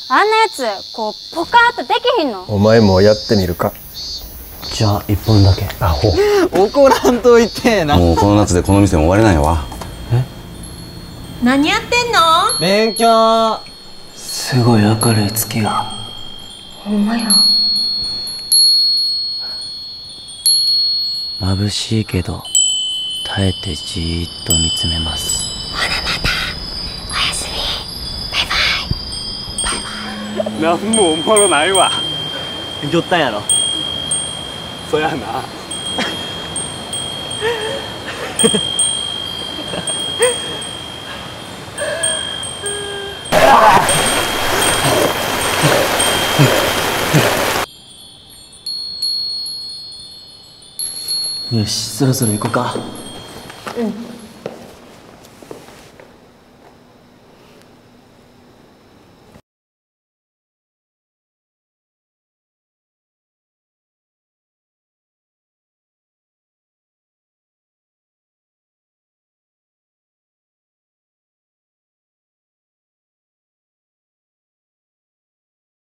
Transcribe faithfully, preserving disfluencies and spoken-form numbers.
あんなやつこうポカーってできひんの？ お前もやってみるか。 じゃあ一本だけ。 アホ。 怒らんといてな。 もうこの夏でこの店も終われないわ。 え？ 何やってんの？ 勉強。 すごい明るい月が。 ほんまや。 眩しいけど耐えてじーっと見つめます。 ほなまた。おやすみ。バイバイ。バイバイ。 なんもおもろないわ。 ぎょったんやろ。 そやな。 よし、そろそろ行こうか。 うん。